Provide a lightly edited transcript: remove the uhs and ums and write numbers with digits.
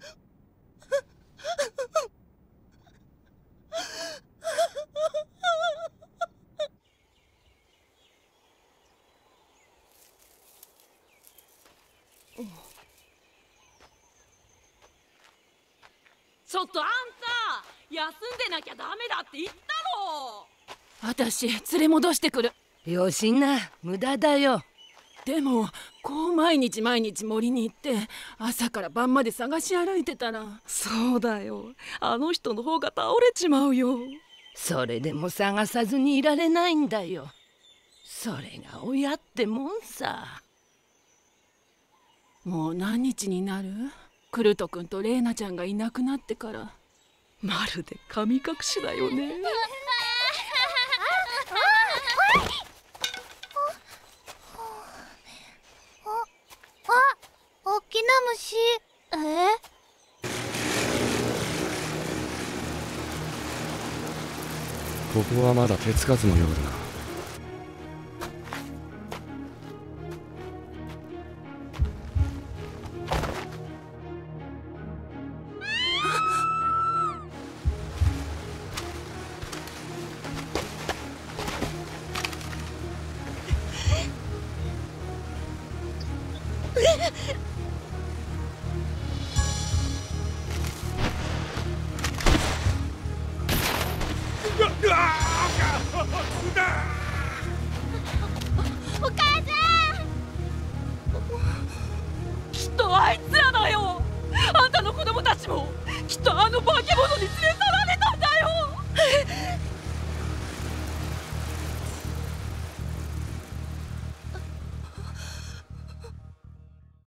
ちょっとあんた、休んでなきゃダメだって言ったろ。 私連れ戻してくる。 よしな、無駄だよ。 でもこう毎日毎日森に行って朝から晩まで探し歩いてたら。 そうだよ、あの人の方が倒れちまうよ。 それでも探さずにいられないんだよ。それが親ってもんさ。 もう何日になる？クルト君とレイナちゃんがいなくなってから。 まるで神隠しだよね。 おっきな虫。 ここはまだ手つかずのようだな。 お母さん。 きっとあいつらだよ。あんたの子供たちもきっとあの化け物に連れ